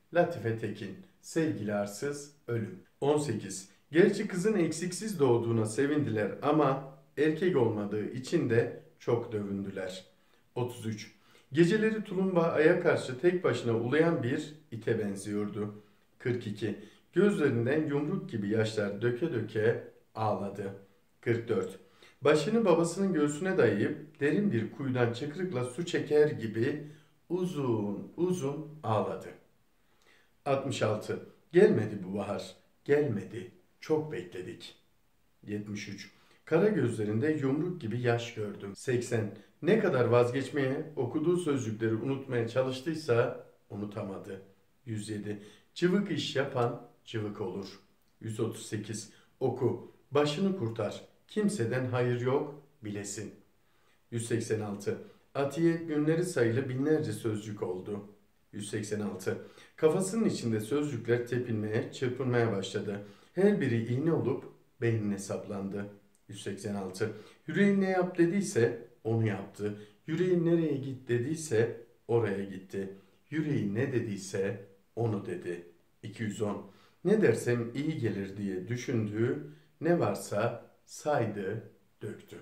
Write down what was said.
Latife Tekin. Sevgili arsız, ölüm. 18. Gerçi kızın eksiksiz doğduğuna sevindiler ama erkek olmadığı için de çok dövündüler. 33. Geceleri tulumba aya karşı tek başına uluyan bir ite benziyordu. 42. Gözlerinden yumruk gibi yaşlar döke döke ağladı. 44. Başını babasının göğsüne dayayıp derin bir kuyudan çıkrıkla su çeker gibi uzun uzun ağladı. 66. Gelmedi bu bahar. Gelmedi. Çok bekledik. 73. Kara gözlerinde yumruk gibi yaş gördüm. 80. Ne kadar vazgeçmeye, okuduğu sözcükleri unutmaya çalıştıysa unutamadı. 107. Cıvık iş yapan cıvık olur. 138. Oku, başını kurtar. Kimseden hayır yok, bilesin. 186. Atiye günleri sayılı binlerce sözcük oldu. 186. Kafasının içinde sözcükler tepinmeye, çırpınmaya başladı. Her biri iğne olup beynine saplandı. 186. Yüreğin ne yap dediyse onu yaptı. Yüreğin nereye git dediyse oraya gitti. Yüreği ne dediyse onu dedi. 210. Ne dersem iyi gelir diye düşündüğü ne varsa saydı, döktü.